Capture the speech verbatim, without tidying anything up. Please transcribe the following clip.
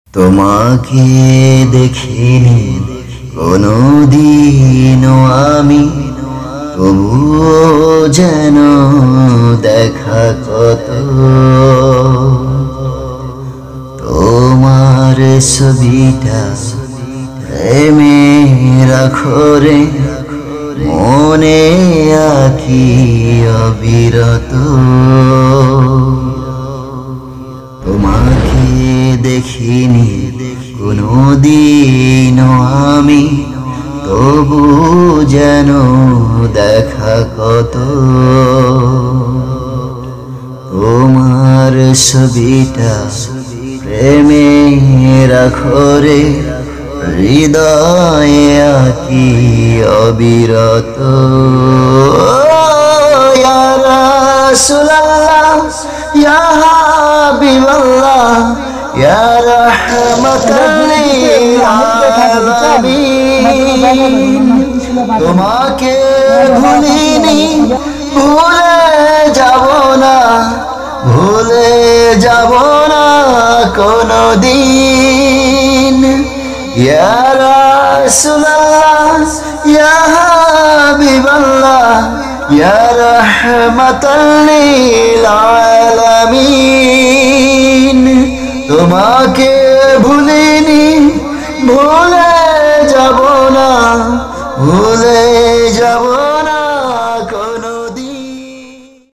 তোমাকে দেখিনি কোনদিনও আমি, তবুও যেন দেখা কত। তোমার ছবিটা প্রেমের আখরে মনে আঁকি অবিরত। তোমাকে দেখিনি কোনদিনও আমি, তবু যেন দেখা কত। তোমার ছবিটা প্রেমের আখরে হৃদয়ে আঁকি অবিরত। ইয়া রাসূলুল্লাহ, ইয়া হাবিবাল্লাহ, ইয়া রাহমাতাল লিল আলামিন। তোমাকে ভুলিনি, ভুলে যাব না, ভুলে যাব না কোনদিন। ইয়া রাসূলুল্লাহ, ইয়া হাবিবাল্লাহ, ইয়া রাহমাতাল লিল আলামিন। তোমাকে ভুলিনি, ভুলে যাব না, ভুলে